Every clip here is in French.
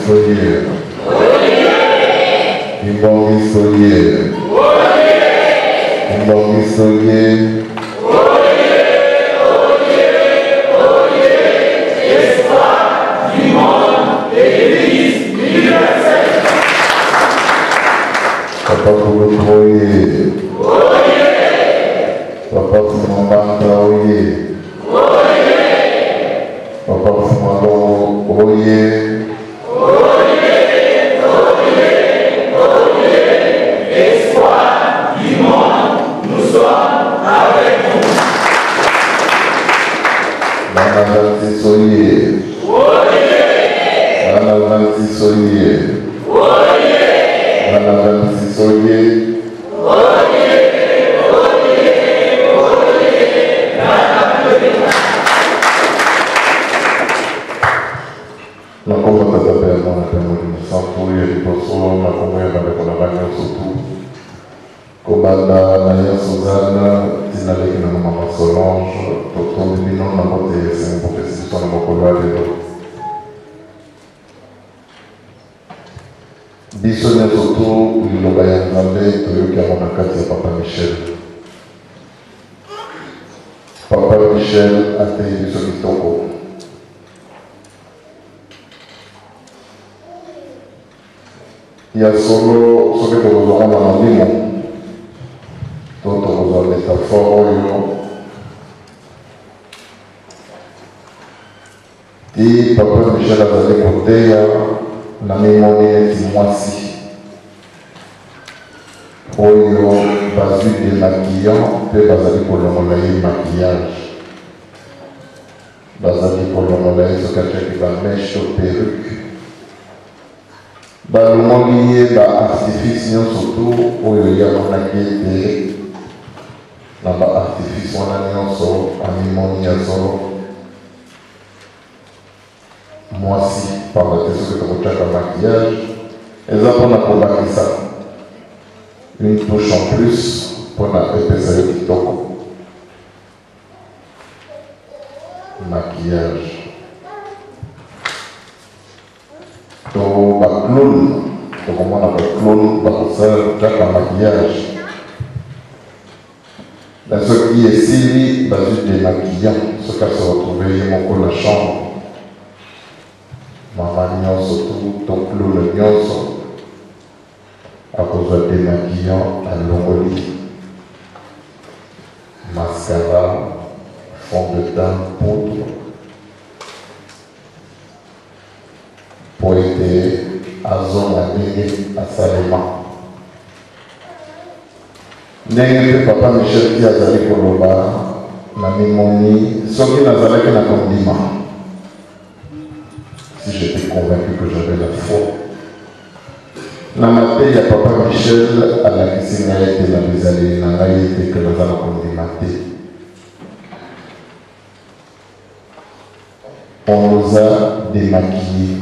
On nous a démaquillés.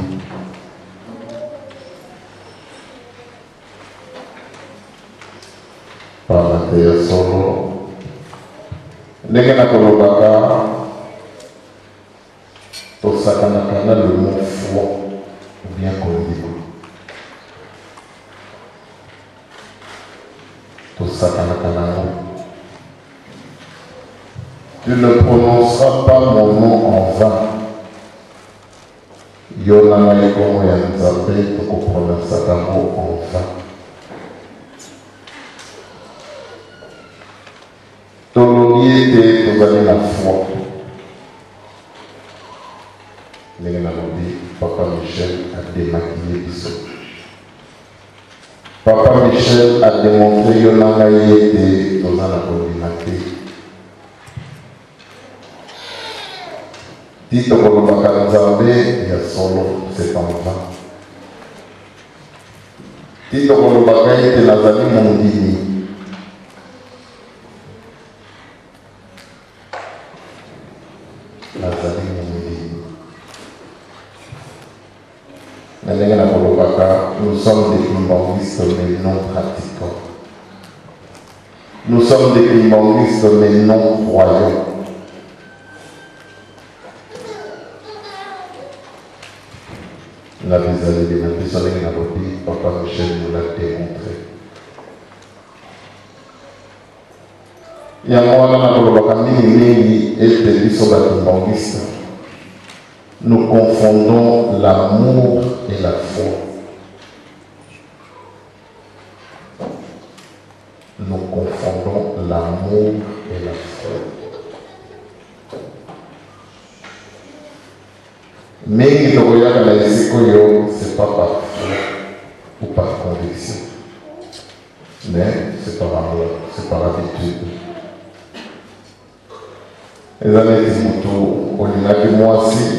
Par Mathieu Solo. Ndenge na kolobaka tosakanaka le mot foi ou bien kondima. Tosakanaka nango. Tu ne prononceras pas mon nom en vain. Yona na yekomo ya nzambe tokoprononsa kango en vain. Tolobie te tozali na foi. Ndenge nalobi Papa Michel a démaquillé biso. Papa Michel a démontré yo na ngai ete toza na kondima te. Ti tokolobaka nzambe ya solo c'est en vain. Ti tokolobaka ete nazali mondimi. Nazali mondimi. Ndenge nakolobaka, nous sommes des kimbongistes mais non pratiquants. Nous sommes des kimbongistes mais non croyants. La vis-à-vis de notre soleil n'a pas dit, Papa Michel nous l'a démontré. Il y a moi nous confondons l'amour et la foi. Nous confondons l'amour et la foi. Mais c'est pas par foi ou par conviction. Mais c'est par amour, c'est par habitude. Les amis disent au lieu moi aussi,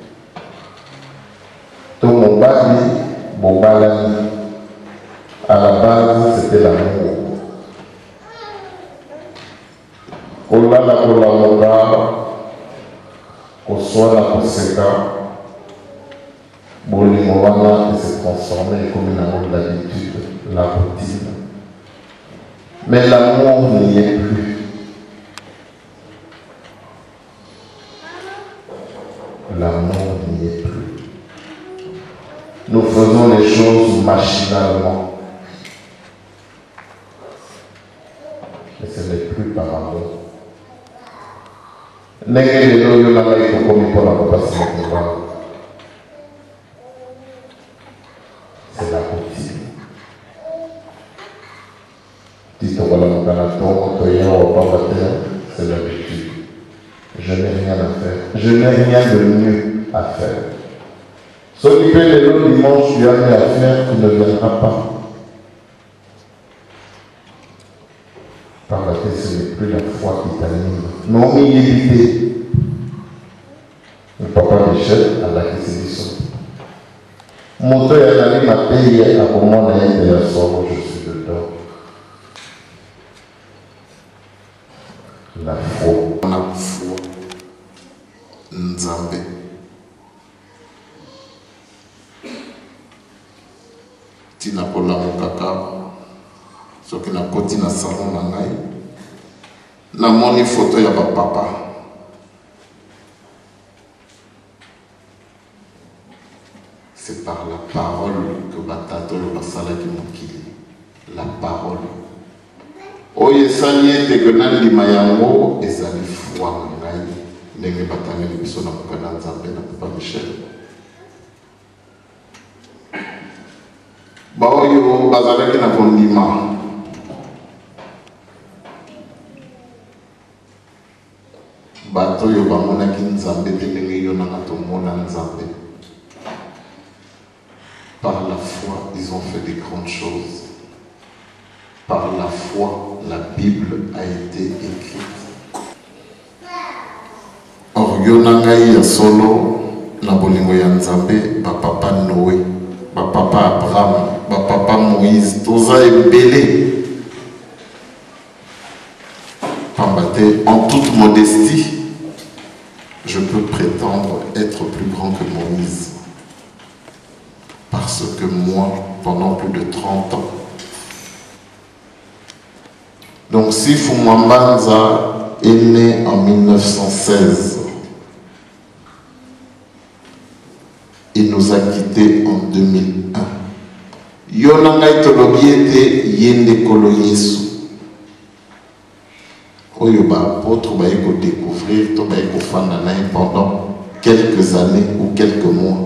tout mon bali, mon balani, à la base c'était l'amour. Au là la collaboration, qu'on soit la conséquence, Bolimorana s'est transformé comme une amour de l'habitude, la routine. Mais l'amour n'y est plus. L'amour n'y est plus. Nous faisons les choses machinalement. Mais ce n'est plus par amour. C'est la routine. C'est l'habitude. Je n'ai rien à faire. Je n'ai rien de mieux à faire. S'occuper de l'autre dimanche, tu as rien à faire, tu ne viendras pas. Par la tête, ce n'est plus la foi qui t'anime. Non, humilité. Le papa Michel a la question. Mon tour est allé m'a payé à comment on a été à soir, je suis dedans. La foi. On a foi. Nzambe. Tina kola mokaka. Soki na koti na salon na ngai. Na moni photo ya papa. C'est par la parole que Batato le Basala qui mokili. La parole. Oye sali ete que nandi mayango ezali foi na ngai. Ndenge batangeli biso na mokanda Nzambe na Papa Michel. Ba oyo bazalaki na kondima. Bato oyo bamonaki Nzambe te ndenge yo nanga tomona Nzambe. Par la foi, ils ont fait des grandes choses. Par la foi, la Bible a été écrite. Or, yonangai ya solo, na bolingo ya Nzambe, ba papa Noé, ba papa Abraham, ba papa Moïse, toza ebele. Pambate, en toute modestie, je peux prétendre être plus grand que Moïse. Parce que moi, pendant plus de 30 ans, donc si Fumambanza est né en 1916, il nous a quittés en 2001. Yonanga itolobiete yende kolo Yesu. Oyoba apôtre ba eko découvrir to ba eko fanda na pendant quelques années ou quelques mois.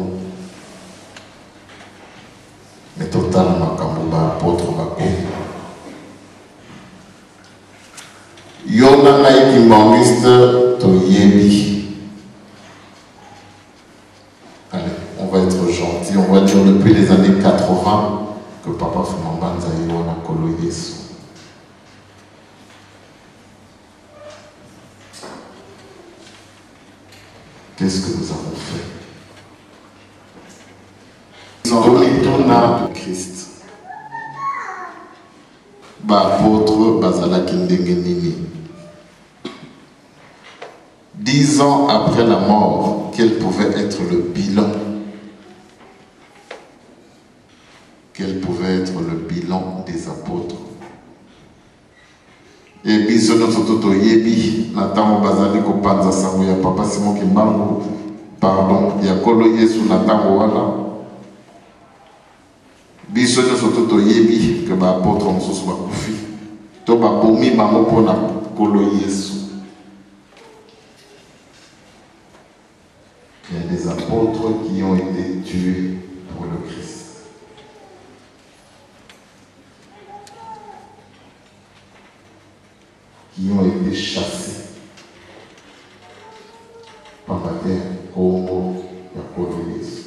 Mais totalement comme ba apôtre bako. Yonanga ikimangiste to yebi. Allez, on va être gentil, on va dire depuis les années 80 que Papa Fumambanza yona kolo Yesu. Qu'est-ce que nous avons fait? Nous avons retourné de Christ. Ba apôtre Bazala Kindengenini. 10 ans après la mort, quel pouvait être le bilan? Quel pouvait être le bilan des apôtres? Et puis, ce notre yebi, Nathan Bazali Kopanza Sango, ya Papa Simon Kimbango, pardon, ya Kolo Yesu Nathan Wala, biso nyonso to toyebi ke baapôtre mosusu bakufi to babomi bango mpona nkolo Yesu. Il y a des apôtres qui ont été tués pour le Christ. Qui ont été chassés par la terre Congo et Congo Yesu.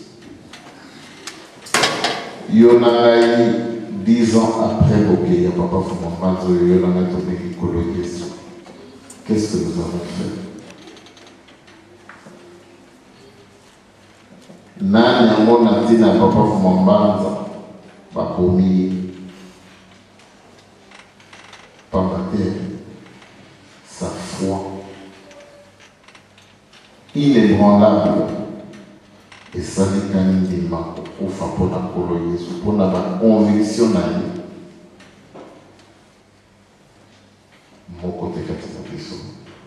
Yonangai 10 ans après Bokeya, Papa Fumambanzo, Yonangai Tobeki Kolo Yesu. Qu'est-ce que nous avons fait? Nani amona tina Papa Fumambanza, Bakomi, Pambate, sa foi inébranlable et ça n'est qu'un indément au fa pour la Kolo Yesu, pour la conviction naïe. Mon côté catastrophique.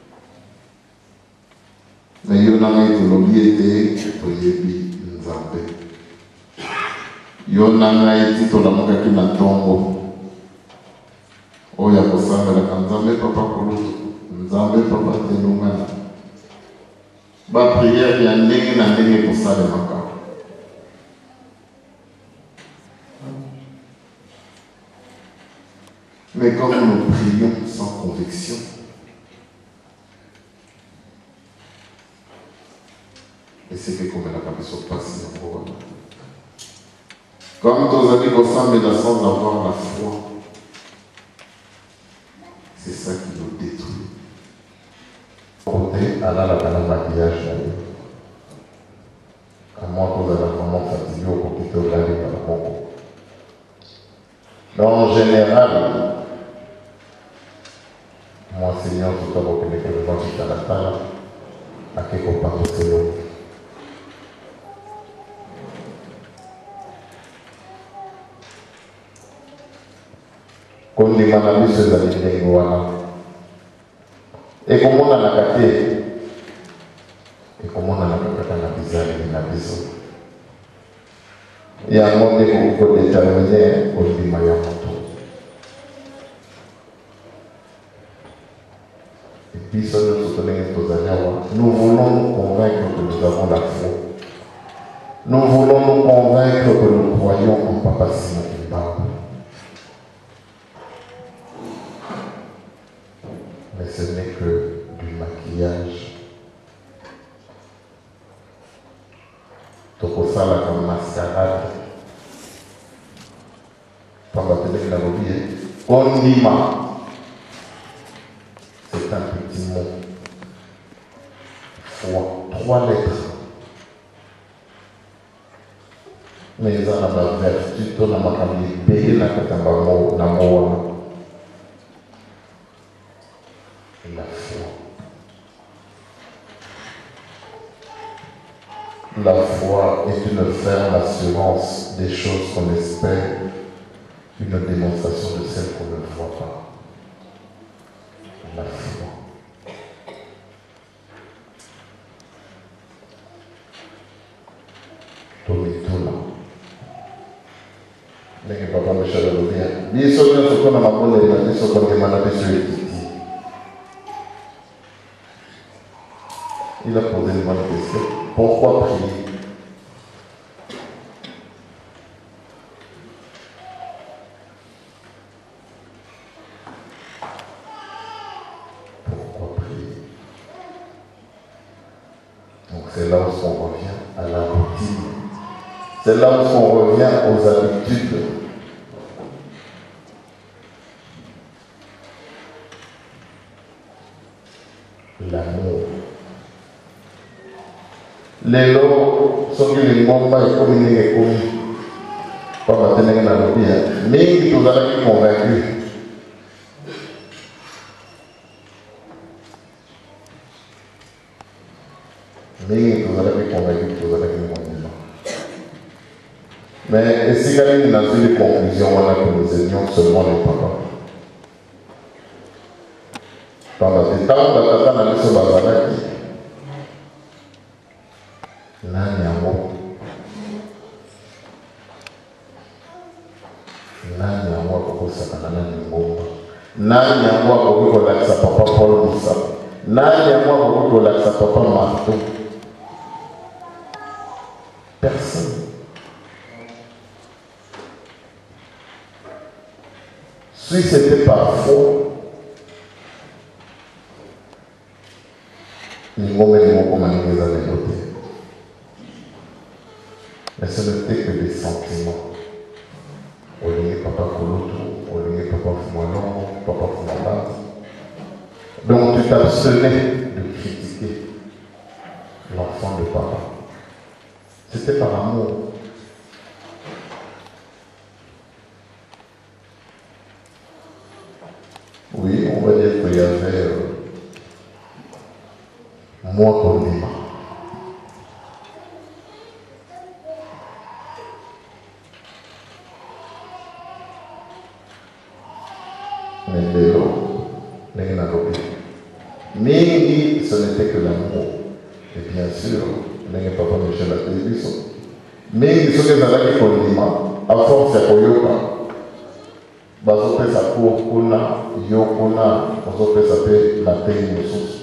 Mais il y en a été l'objet pour Yebi Nzambe. Il y en a été tout la moka qui n'a tombo. Oh, ya kosanga la Nzambe papa Kolo, Nzambe papa Tenumana. Ba prière ya ndenge na ndenge kosalemaka. Mais comme nous prions sans conviction, et c'est que comme la capacité passe en gros. Comme tous amis ressemblent sans avoir la foi, c'est ça qui nous détruit. Côté, à la maquillage d'ailleurs. À moi, vous avez vraiment fatigué au côté de la vie à la Congo. En général, moi, Seigneur, tout à l'heure, que les gens qui sont à la table, à quelque part de ce monde. Quand les manabis se donnent voilà. Et comment on a la café? Et comment on a la café dans la bizarre et la bizarre? Il y a un monde qui peut déterminer au Limayamoto. Et puis, ça nous voulons nous convaincre que nous avons la foi. Nous voulons nous convaincre que nous croyons en Papa Simon Kimba. Mais ce n'est que du maquillage. Tokosala comme mascarade. Pendant que la lobby Onima. C'est un petit mot. Foi. 3 lettres. Mais ils ont la vertu, tout le monde a mis payé la katamba na moana. La foi. La foi est une ferme assurance des choses qu'on espère, une démonstration de celles qu'on ne voit pas. La foi. Tomitula. Nenge papa Michel Alobia. Biso nyo sokona mapole na biso kondemana biso etiti. Il a posé une bonne question. Pourquoi prier? Pourquoi prier? Donc c'est là où on revient à la routine. C'est là où on revient aux habitudes. L'amour. Les lots sont que les membres et communiquent comme pas maintenant dans le bien. Mais ils nous ont convaincus. Mais ils nous ont convaincus que nous avons convaincus. Mais si quelqu'un n'a pas eu de conclusion, on a que nous aimions seulement les papas. Pendant ce temps, on a mis sur la balade. Nani amo Nani yango akoki kolakisa papa Paul Moussa. Nani yango akoki kolakisa papa Marteau. Personne. Si c'était parfois, mais ce n'était que des sentiments. Olivier papa Koloto, Olivier papa Foumalon, papa Foumalon. Donc tu t'abstenais de critiquer l'enfant de papa. C'était par amour. Oui, on va dire qu'il y avait moins condiment. Mais ce n'était que l'amour. Et bien sûr, papa Michel a dit ça. Mais ce que ça qui condiment, à force de koyoka. Bazopesa kuna yokuna bazopesa pe na tei mosusu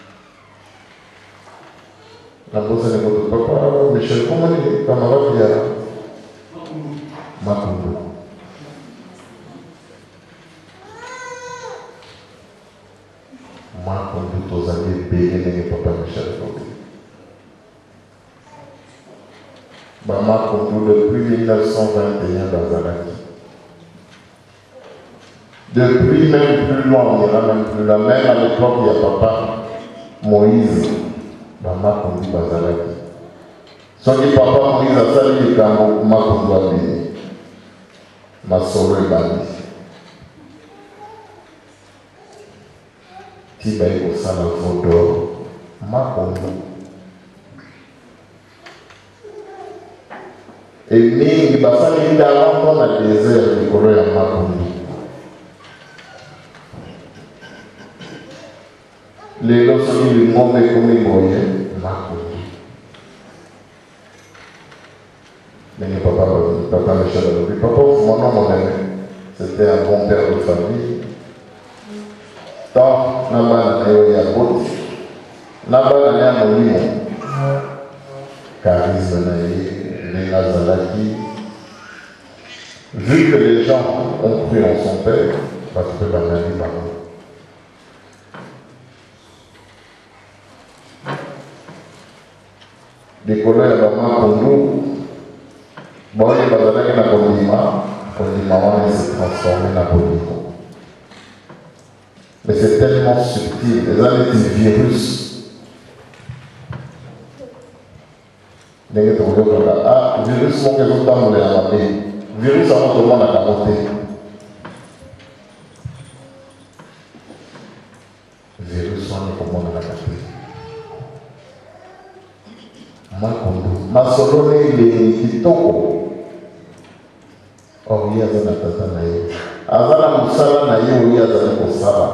na bosa ne koto papa Michel komoni camarade ya Makundu tozali ebele ndenge papa Michel koto Makundu depuis 1921 bazalaki. Depuis même plus loin, on ira même plus loin. Même à l'époque, il y a papa Moïse, maman Kondi Bazalaki. Son papa Moïse a sali le camp, ma Kondi Abini, ma solo et Bani. Tibaï au Sana Vodor, ma Kondi. Et Ning, Basali d'avant dans le désert, le colon à ma Kondi. Les lorsqu'ils lui montrent comme ils voyaient, mais papa Michel a dit, papa, mon nom, mon ami, c'était un bon père de famille. Tant, n'a-pas d'année à côté, n'a-pas d'année à mon charisme naïf, les Nazalaki. Vu que les gens ont cru en son père, parce que la mère dit pardon. Des collègues à Makundu, bon, il y a des gens qui ont s'est transformé en Bolivie. Mais c'est tellement subtil, les années du virus. Ah, virus, mon que vous avez amassé. Virus, avant tout le monde a capoté. Virus, on est comme on a capoté. Makundu, Masolone les kitoko. Oh, il y a des tata naïe. Azala musala naïe, il y a des musala.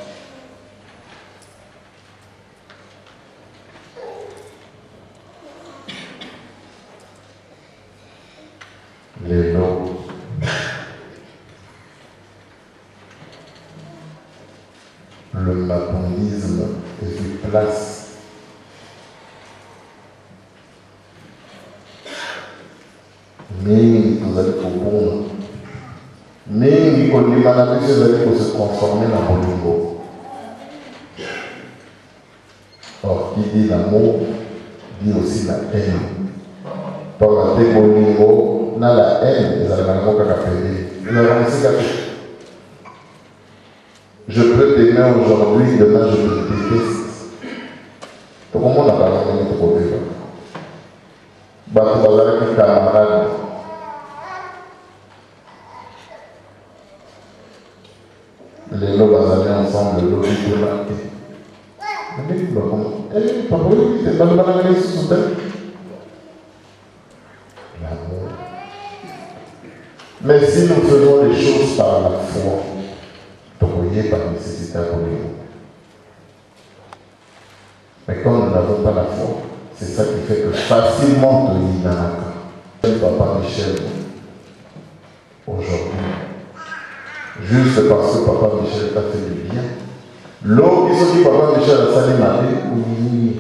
Les noms. Le makundisme est une place. Mais vous allez pour bon. Mais vous allez pour se conformer dans mon niveau. Or, qui dit l'amour, dit aussi la haine. Par la bon niveau, dans la haine, ils allaient vraiment qu'appeler. Je peux t'aimer aujourd'hui, demain je te déteste. Tout le monde a parlé de notre problème. Bah, tu vas avec un camarade. Les lots vont aller ensemble, le lot est là. Mais comment? Papa, c'est pas le banane sous terre. L'amour. Mais si nous faisons les choses par la foi, vous voyez par nécessité à nous. Mais quand nous n'avons pas la foi, c'est ça qui fait que facilement tu y n'as. Papa Michel, aujourd'hui, juste parce que Papa Michel t'a fait du bien. L'homme qui se dit Papa Michel a salé ma vie, oui.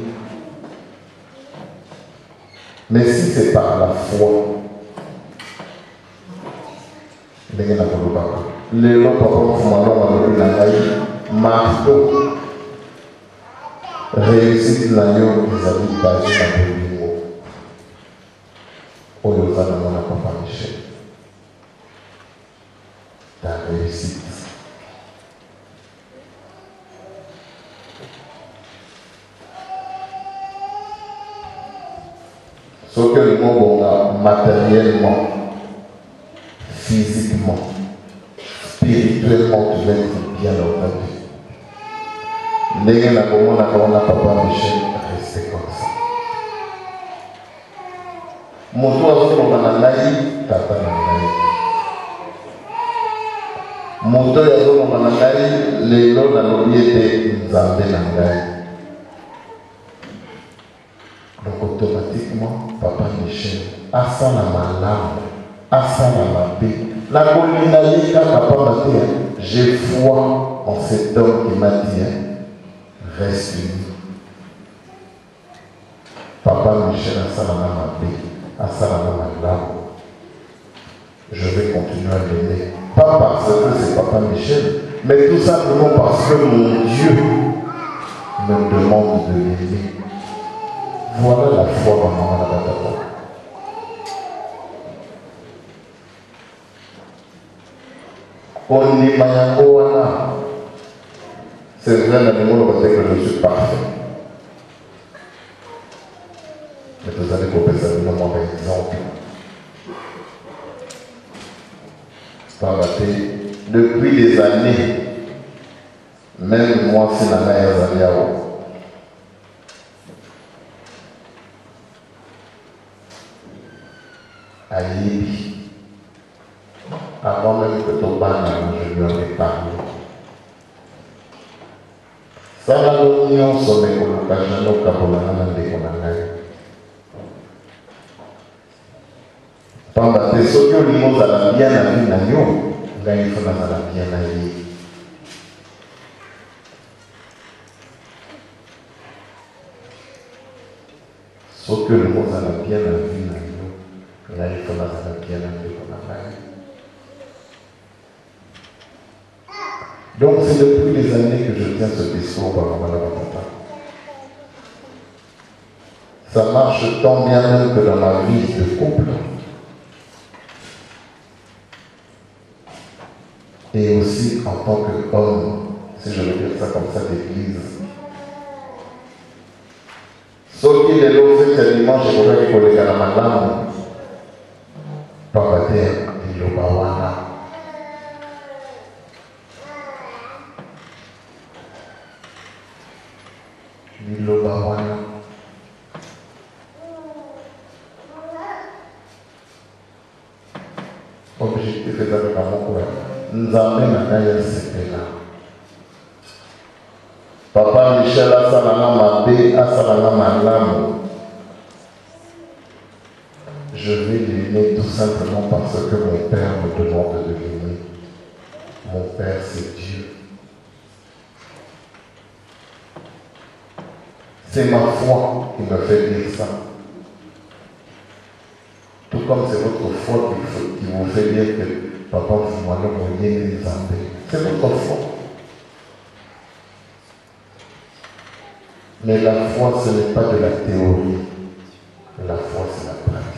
Mais si c'est par la foi, les gens n'ont pas. Les gens marteau réussite l'agneau des amis basés dans le niveau. Au lieu de Papa Michel. Ta réussite. Ce que le monde a matériellement, physiquement, spirituellement, tu vas être bien dans ta vie. Les gens n'a Papa Michel resté comme ça. Mon toit sur le mananaï, tata nananaï. Mon toit sur le mananaï, les lots n'a l'oublié de Nzambé nananaï. Donc automatiquement, Papa Michel, Asana Malam, Asana Mabé, la colline Papa Maté, j'ai foi en cet homme qui m'a dit, reste uni. Papa Michel, Asana Mabé, Asana Malam, je vais continuer à l'aimer. Pas parce que c'est Papa Michel, mais tout simplement parce que mon Dieu me demande de l'aimer. Voilà la foi dans Maman Labatata. On est Mayangoana. C'est vrai, dans le monde, que je suis parfait. Mais vous allez couper ça de mon exemple. Depuis des années, même moi, c'est la meilleure année. Aïe, avant même que ton ban, je lui en ai parlé. Ça va l'union sur les colocations au Kabolana de Konangai. Pendant que ceux qui ont l'immense à la bien à l'union, il faut la bien à l'union. Ceux que le monde a la bien à l'union. Là, il faut la bien donc, c'est depuis des années que je tiens ce discours par Maman Labatata. Ça marche tant bien même que dans ma vie de couple. Et aussi en tant qu'homme, si je veux dire ça comme ça, d'église. Sauf qu'il est l'autre fait dimanche, je voudrais qu'il collègue à la madame. Papa Terre, il est au Bawana. Il est au Bawana. Objectif est avec mon coin. Nous amène à Naya Sepena. Papa Michel Assalama Mabé, Assalama Malam. Je vais l'aimer tout simplement parce que mon Père me demande de l'aimer. Mon Père, c'est Dieu. C'est ma foi qui me fait dire ça. Tout comme c'est votre foi qui vous fait dire que Papa, vous m'avez les Zambé. C'est votre foi. Mais la foi, ce n'est pas de la théorie. La foi, c'est la pratique.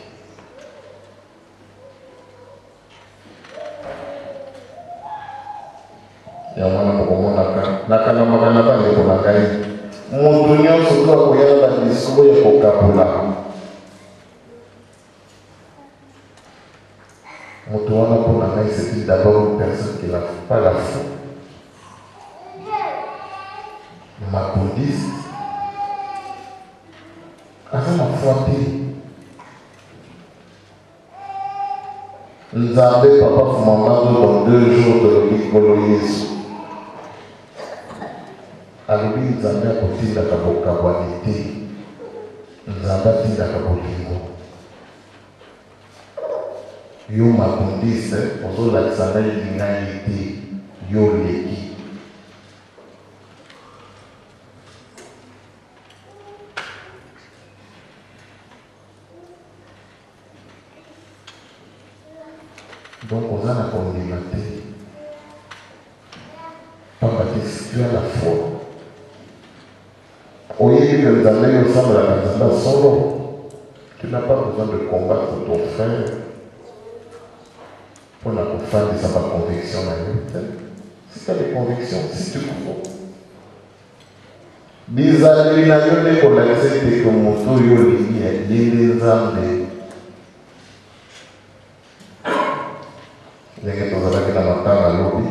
Nakana magana bane ko nakai muntu nyonso to akoyamba discours ya kokapula mutu wana po nakai c'est d'abord une personne qui n'a pas la foi ma bouddhiste aza na foi te Nzambe papa fumamando dans 2 jours de l'ikolo Yesu alobi Nzambe akotindaka bokabwani te Nzambe atindaka bolingo yo makundiste ozolakisa ngai lingai te yo leki. Donc on a la condamnation. Papa, si tu as la foi. Au lieu que les années ressemblent à la Nzamba solo, tu n'as pas besoin de combattre ton frère pour la faire de sa conviction. Si tu as des convictions, si tu crois. Bizarre, il a eu pour l'accepter comme moto yoli et les armes. Il y a quelque chose avec la matin à l'obé.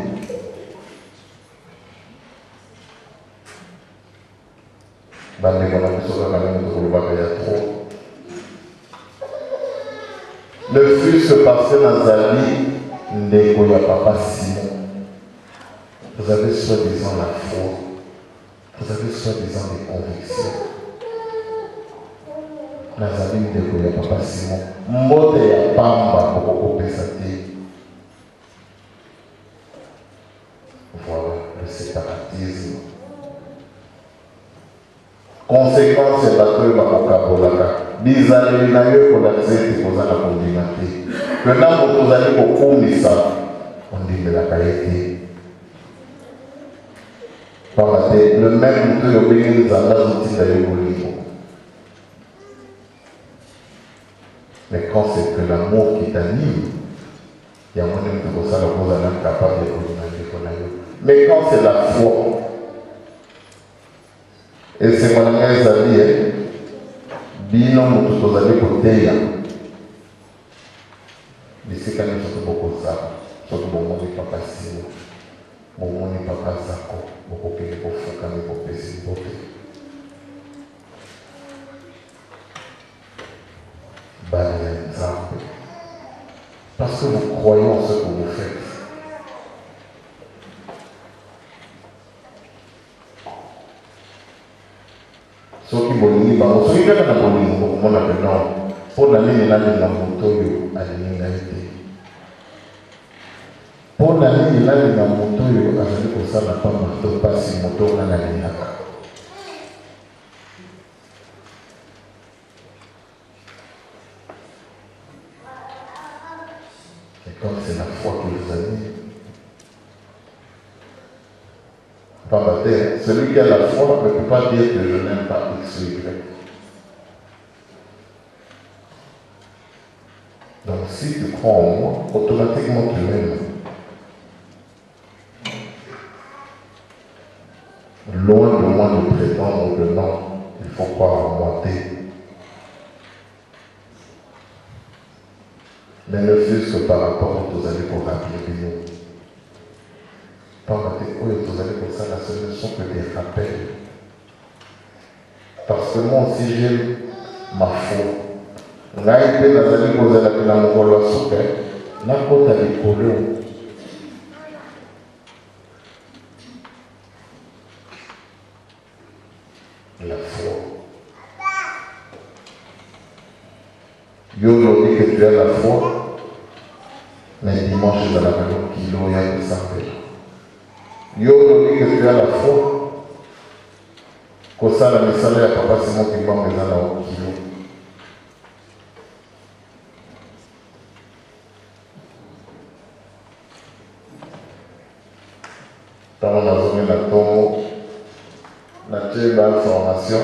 Le fils passé dans sa vie, Ndekoya Papa Simon. Vous avez soi-disant la foi. Vous avez soi-disant des convictions. Dans sa vie, Ndekoya Papa Simon. Mbote ya pamba pour pesate. Voilà le séparatisme. Conséquence, c'est bateau et bakokabolaka. Bizarre, na yo pour la zete pour la condamnation. Maintenant, vous allez beaucoup de ça. On dit de la qualité. Le même que le pays nous a dit d'aller au niveau. Mais quand c'est que l'amour qui t'anime, il y a moins de ça, vous allez être capable de condamner. Mais quand c'est la foi, et c'est mon ami Zabi, bino mutu tozali koteya bisika nyonso tobokozala soki bomoni papa Simo bomoni papa Zako bokokende kofukami kopesi bote bana ya Nzambe parce que nous croyons en ce que vous faites. Soki bolingi bango soki kaka na bolingo komona ke non mpona nini nalinga moto oyo alingi ngai te mpona nini nalinga moto oyo azali kosala pamba to mpasi moto oyo nga nalingaka. Et comme c'est la foi que vous avez, celui qui a la foi ne peut pas dire que je n'aime pas X ou Y. Donc si tu crois en moi, automatiquement tu m'aimes. Loin de moi de prétendre que non, il faut croire en moi. Mais ne fût-ce que par rapport aux années pour rappeler. Vous allez pour ça, ce ne sont que des rappels. Parce que moi aussi j'aime ma foi. La foi. Yo dit que tu as la foi, mais dimanche dans la maison kilo il y a des samples. Yo dit que tu as la foi, que ça la misala ya papa Simon qui va me donner au kilo. Dans la zone la tombe, la telle formation,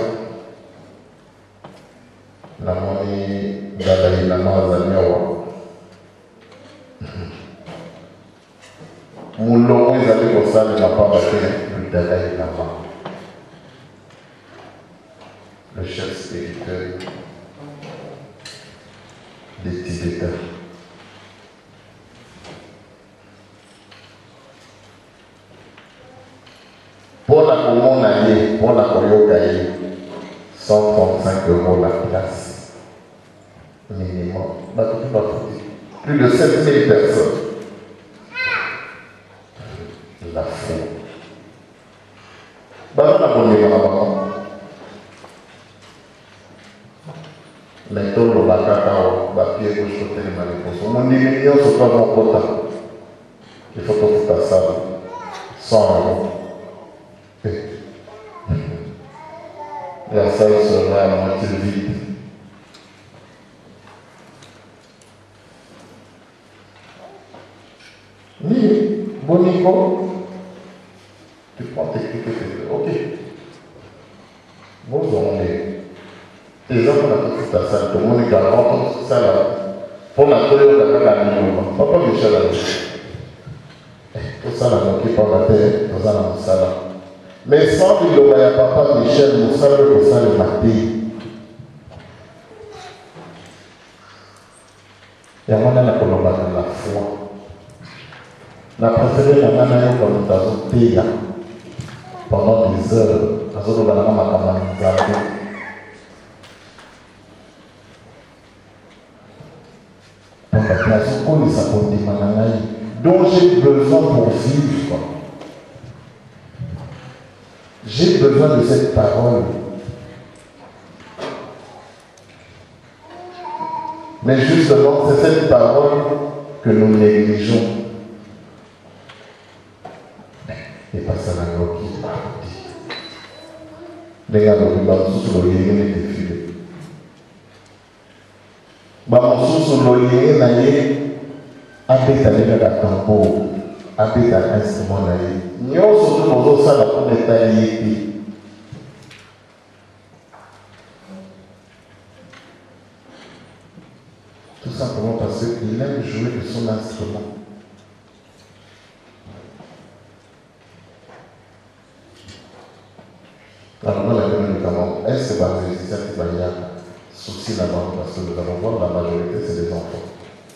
la monnaie Dalai Lama Zanyawa. Moulon est allé pour ça, il n'a pas battu le Dalai Lama, le chef spirituel des Tibétains. Pour la commune, pour la Koyokaye, 135 € la place. Minimum. Plus de 7000 personnes. La foi. Mais tout le bacacao, papier gauche côté de ma réponse. Mon diminution sur quoi mon quota. Il faut que tu fasses ça. 100 euros. La salle sera à moitié vide. Ni, Bonico, tu prends tes clics, ok. Bon, les gens ont tout à ça, tout le monde est garant, tout ça là. Pour la toile, on a la minimum. Papa Michel a dit. Tout ça là, on qui parle la terre, tout ça là, on ça là. Mais sans qu'il y ait papa Michel, nous savons que ça le matin. Il y a un la collaboration de la foi. La préférée, la nana, comme nous avons payé pendant des heures, nous avons la maman dont j'ai besoin pour vivre. J'ai besoin de cette parole. Mais justement, c'est cette parole que nous négligeons. Et pas ça la loi qui parle. Les gars, nous avons tous le lien et les filets. Bamosusu loyer naye abeta les gars tambour, abeta instrument naye. Nous sommes tous ça la pour détailler. Tout simplement parce qu'il aime jouer de son instrument. Alors, nous avons notamment, est-ce que la musicien qui va y avoir souci là-bas, parce que nous allons voir la majorité, c'est des enfants.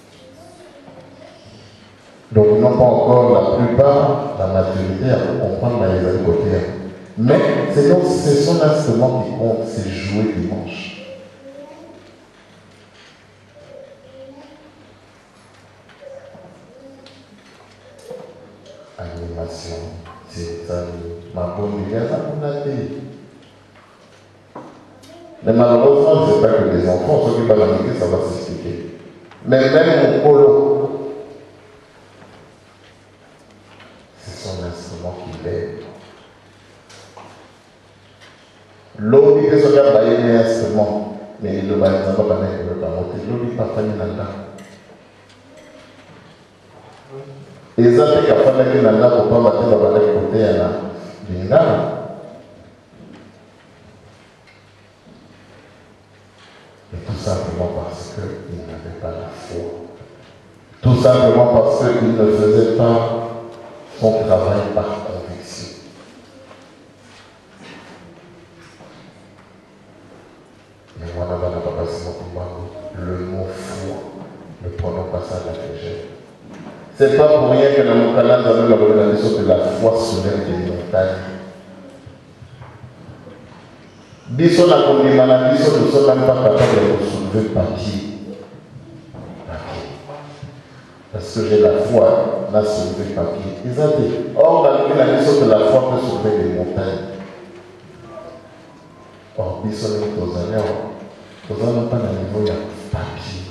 Donc, ils n'ont pas encore la plupart la maturité à comprendre les années côté. Mais c'est son instrument qui compte, c'est jouer dimanche. Animation, c'est ça, ma bonne idée, ça qu'on a dit. Mais malheureusement, ce n'est pas que les enfants, ceux qui vont l'appliquer, ça va s'expliquer. Mais même mon colo, c'est son instrument qui l'aide. L'homme qui se garde un instrument, mais il ne va pas mettre le pamoté. L'homme qui ne va pas faire un et ça fait qu'à faire que l'on a pour pas battre la côté à la bingala. Et tout simplement parce qu'il n'avait pas la foi. Tout simplement parce qu'il ne faisait pas son travail par conviction. Mais voilà, pas passé le mot foi, ne prenons pas ça à la légère. C'est pas pour rien que dans mon canal, nous avons la révélation que la foi soulève des montagnes. Disons la communauté, disons ne sommes même pas capables de soulever papier. Parce que j'ai la foi, là, soulever papier. Ils ont dit, or, la communauté que la foi peut soulever des montagnes. Or, disons nous n'avons pas de niveau de papier.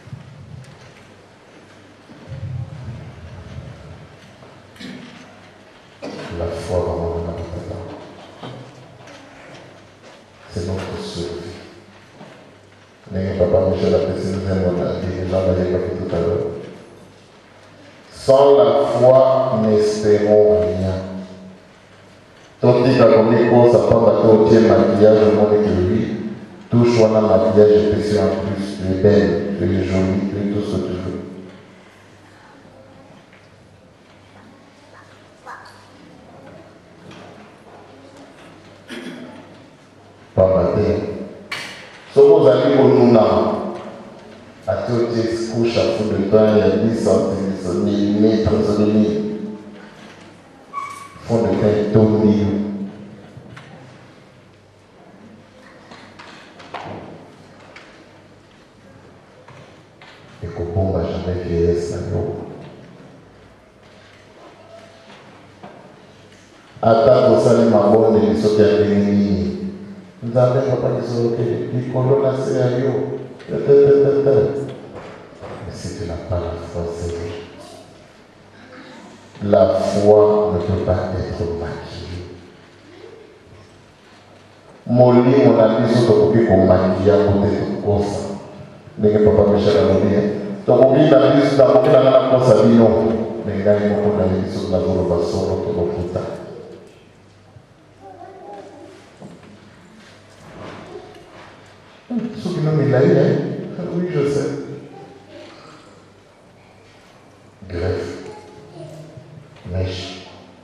La foi vraiment dans la c'est notre survie. Mais papa Michel a précisé les gens n'avaient pas dit tout à l'heure. Sans la foi, n'espérons rien. Tout dit qu'à communiquer, ça prend à côté maquillage, le monde est que lui. Tout choix dans maquillage est précieux en plus. Tu es belle, tu es jolie, tu es tout ce que tu veux. Pas matin. Somos amis pour nous là. À tout ce couche à fond de temps, il y a 10 centimes, 1000, 30 000. Fond de temps, tout million. Et qu'au bon, n'a jamais vieillesse à nous. Attends, vous savez, ma bonne, et les sauter à venir. Nous avons pas dit que les colons à yo. Mais si tu n'as pas la foi, c'est vrai. La foi ne peut pas être maquillée. Moli, mon ami, sur le côté qu'on maquille à côté de cosa. N'est-ce pas Michel à Moli? Donc, on dit la vie, la vie, la cosa, dit non. Mais là, il faut qu'on aille sur la voie de basson, notre route. Ceux qui n'ont mis la vie, oui, je sais. Greffe. Mèche.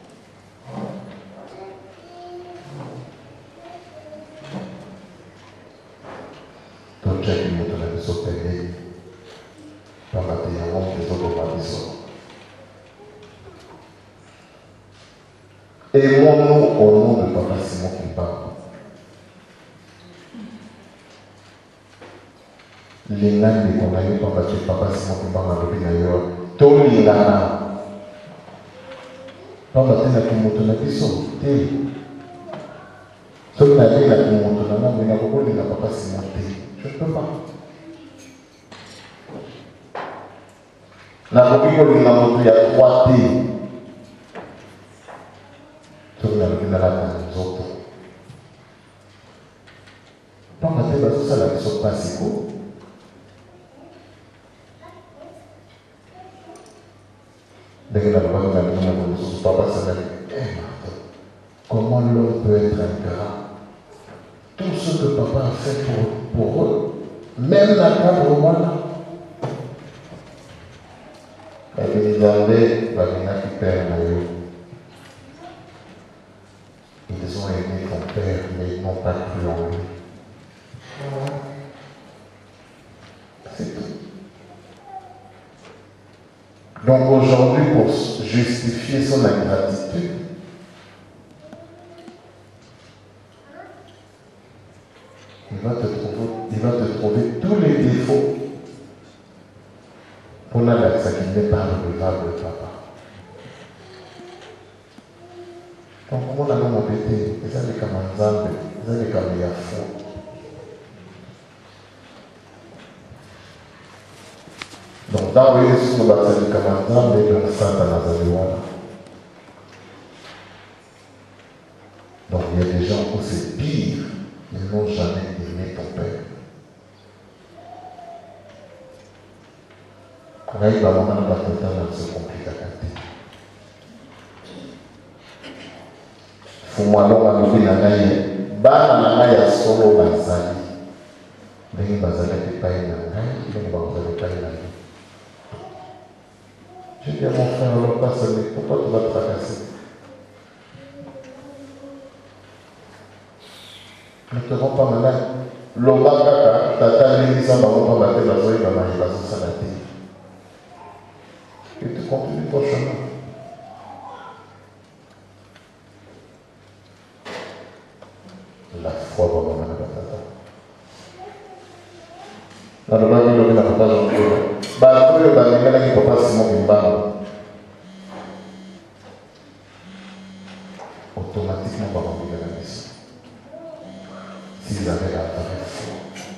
Tout ce qui nous donne des opérés, par la théorie des autres bâtissements. Aimons-nous au nom de Papa Simon qui parle. L'ingane de Konayo, Papa Simon qui parle à l'opinion. Tout l'ingana. Papa tena kumutu na biso te. Soki na ye na kumutu na ngambo na kokoli na Papa Simon te. Je ne peux pas. Na koki kolinga motu ya 3 te. Soki na lobina la na nzoto. Papa te bazosala biso pasi ko. Dès la loi de la papa s'en comment l'homme peut être ingrat? Tout ce que papa a fait pour eux, même la cadre au moins. Les Irlandais, qui perd Mayo. Ils ont aimé ton père, mais ils n'ont pas cru en lui. C'est tout. Donc aujourd'hui, pour justifier son ingratitude, il va te trouver tous les défauts pour n'aller ça qui n'est pas redevable, papa. Donc comment on a embêté? Ils avaient comme un zambe, ils avaient comme il y a fond. Donc, dans le Jésus, nous avons dit comme un mais donc Saint Nazaré. Donc, il y a des gens où c'est pire, ils n'ont jamais aimé ton père. Quand il va vraiment dans le temps, c'est compliqué à canter. Faut-moi l'homme à l'ouvrir la gaille, bah, la gaille à solo, bazali. Mais il va s'arrêter pas une gaille, il va s'arrêter pas une gaille. Je dis à mon frère, alors pas sonner, pourquoi tu vas te tracasser? Ne te rends pas malade. L'oba kaka, tata l'église en bas, on va battre la zoé, il va marier la société. Et tu continues ton chemin. La foi va me mener à tata. Dans le monde, il y a un papa Jean-Claude. Bah, tout le monde qui peut pas Simon Bimbano. Automatiquement, va remplir la mission. S'ils avaient la vraie foi.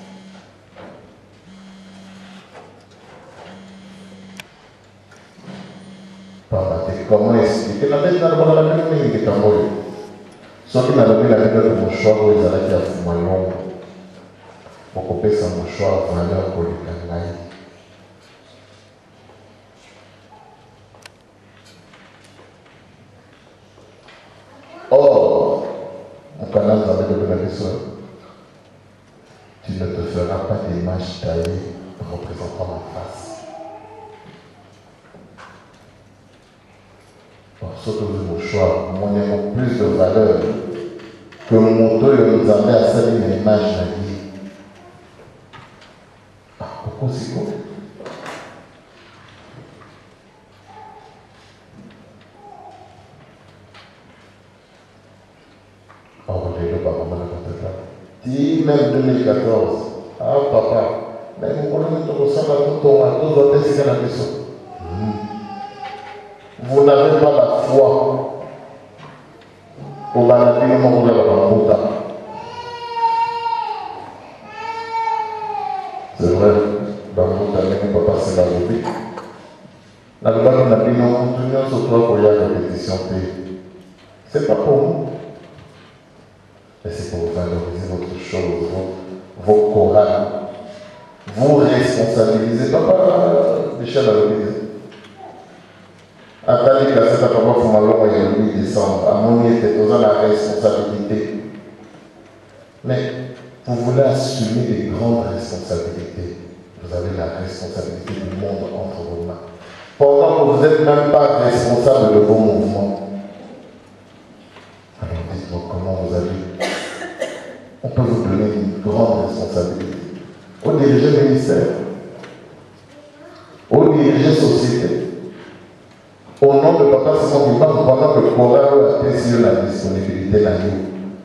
Comment expliquer la tête dans le monde de la vie qui est en mode. Sauf qu'il n'a pas la vie de mon choix où ils allaient faire un long. Pour couper son mouchoir pour aller au Polycanal. Or, au canal de la maison, tu ne te feras pas d'image taillée représentant ma face. Parce que le mouchoir, mon aimant plus de valeur que mon dos nous avait à saluer une image de vie. Pourquoi c'est quoi? Oh, j'ai le papa, maman, dis même 2014. Ah, papa, mais mon colonel te ressemble à tout ton à tout votre test à la maison. Vous n'avez pas la foi pour la vie de mon colonel. C'est vrai, dans mon dernier papa, c'est la lobby. La loi qu'on a dit non, tout le monde se trouve pour y avoir répétition. C'est pas pour nous. Mais c'est pour valoriser votre chose, vos chorales. Vous responsabilisez. Papa, Michel a le dit. Attendez que c'est papa pour malheur et le 8 décembre. À mon était dans la responsabilité. Mais vous voulez assumer des grandes responsabilités. Vous avez la responsabilité du monde entre vos mains. Pendant que vous n'êtes même pas responsable de vos mouvements. Alors dites-moi comment vous avez. On peut vous donner une grande responsabilité. Au diriger ministère, au diriger société. Au nom de Papa Simon Kimba, pendant que le Coran a été sur la disponibilité de la vie.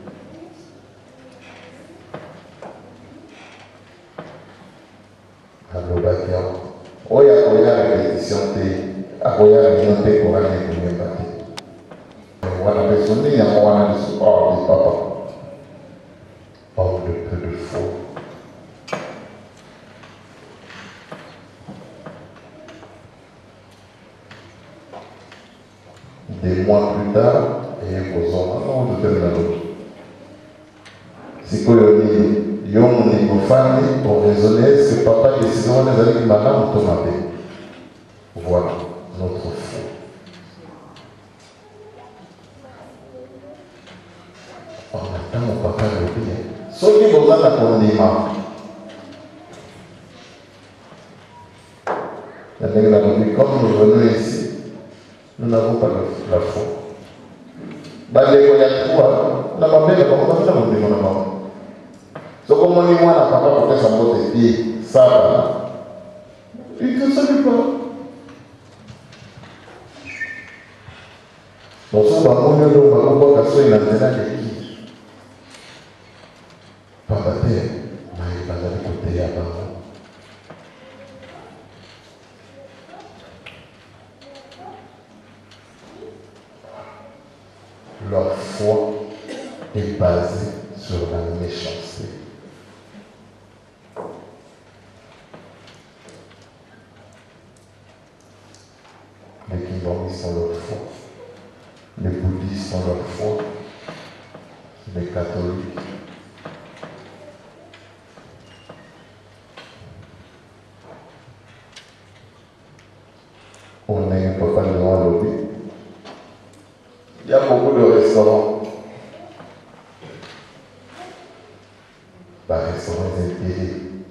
Oya répétition akoya réunion te Coran et Kimba. Voilà les sonnées, il y a un support du papa. Homme de peu de faux. Des mois plus tard, et vos enfants, non, je termine l'autre. Si vous avez yon niveau famille pour raisonner, est-ce que papa décide on les avec madame ou tomate? Voilà notre foi. On attend mon papa le bien. Ceux qui vous ont condamné, comme nous venons ici, nous n'avons pas la foi. Bale ko ya kwa na mabele kwa kwa na mbingo na mama. So comme on y voit la papa pour sa moto et ça va. Il ne savait pas. Donc on va monter le ballon pour casser la tête de qui. Papa terre, mais il va aller côté à bas. Leur foi est basée sur la méchanceté. Les Kimbomis ont leur foi, les bouddhistes ont leur foi, les catholiques. On est un peu pas loin de l'objet. Il y a beaucoup de restaurants. Restaurants impayés.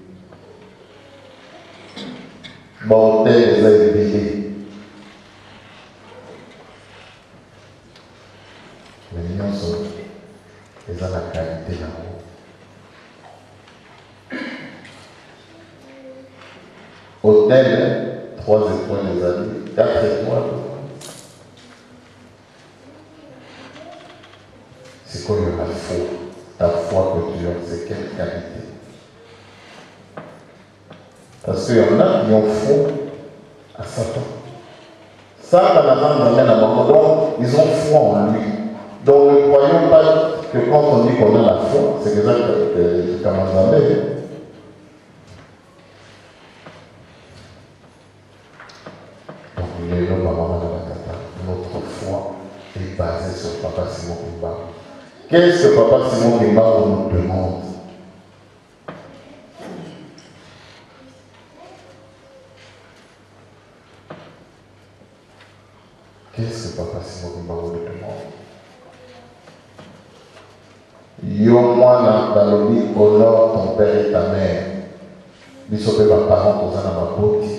Hôtels impayés. Les lions sont. Ils ont la qualité là-haut. Hôtel, 3 étoiles les amis, 4 étoiles. C'est quoi la foi? Ta foi que tu as, c'est quelle qualité? Parce qu'il y en a qui ont foi à Satan. Satan, donc ils ont foi en lui. Donc ne croyons pas que quand on dit qu'on a la foi, c'est exact que Kamazamé. Donc les hommes, notre foi est basée sur Papa Simon Kimba. Qu'est-ce que Papa Simon Kimba nous demande? Qu'est-ce que Papa Simon Kimba nous demande? Yo mwana balobi honore ton père et ta mère. Biso pe ba parents toza na maboti.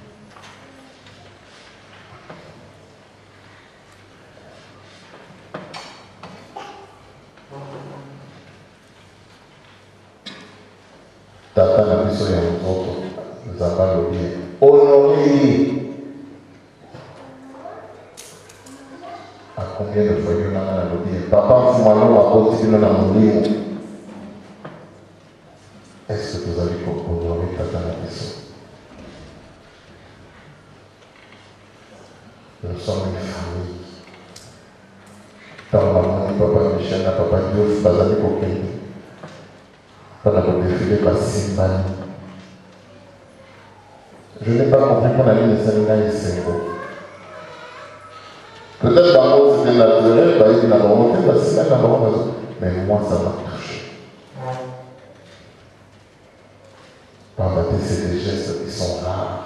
Tata na biso ya nzoto nzamba lobi honore. À combien de fois il y en a dans le dire? Papa, Fumalo a continué dans mon livre. Est-ce que vous avez compris avec Tata la question? Nous sommes une famille. Dans maman, papa Michel, papa Diouf, pas avec aucun. Pas dans le défilé, pas Simbani. Je n'ai pas compris qu'on allait le séminaire et c'est beau. Peut-être par contre c'était naturel, bah, il a remonté, bah, c'est là, mais moi ça m'a touché. Par c'est des gestes qui sont rares.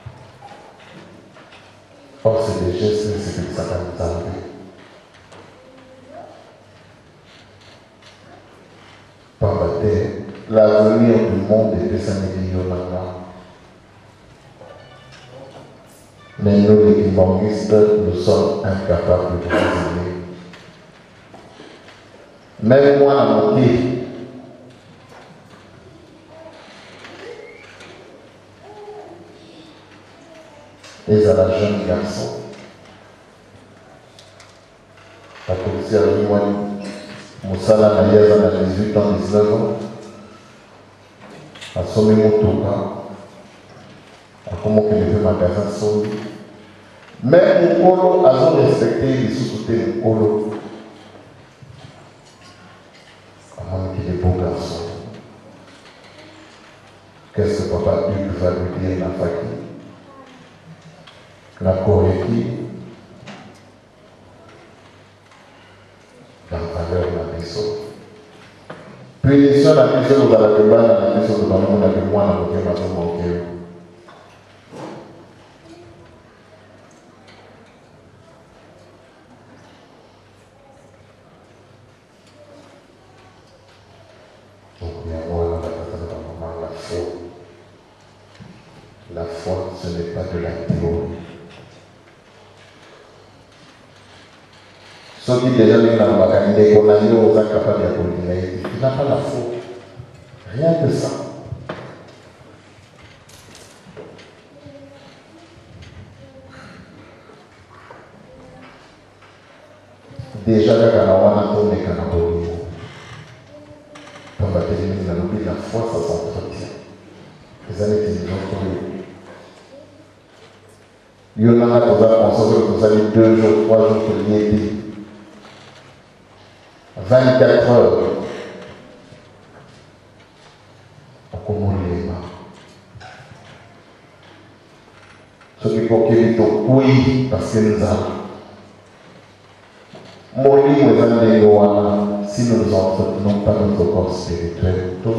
Or, c'est des gestes, c'est que ça va nous arriver. Par l'avenir du monde était s'améliorer maintenant. Mais nous, les humanistes, nous sommes incapables de raisonner. Même moi, à manqué. Et à la jeune garçon, la police a dit, moi, Moussala Naïa, à 18 ans, 19 ans, a sonné mon toka, a comment qu'il veut magasin sonné. Mais mon colo a respecté les sous-côtés mon colo. Comment qu'il est beau garçon. Qu'est-ce que papa Hugues va lui dire la faculté? La correctie, la valeur de la maison. Punition, la maison de la débat, la maison de la maison, la mémoire, la maison. Donc, bien, voilà, la foi. La foi, ce n'est pas de la théorie. Ceux qui déjà viennent dans la canine, qu'on a dit aux incapables de coordonner, il n'a pas la foi. Rien que ça. Déjà, quand on a tourné, quand on a tourné, la foi, ça s'entretient. Les années qui nous ont tourné. Il y en a qui ont consacré 2 jours, 3 jours que l'y était. 24 heures. Comment les mains. Ce qui faut qu'il y ait oui, parce que nous avons. Mon livre est un si nous ne entretenons pas notre corps spirituel, tout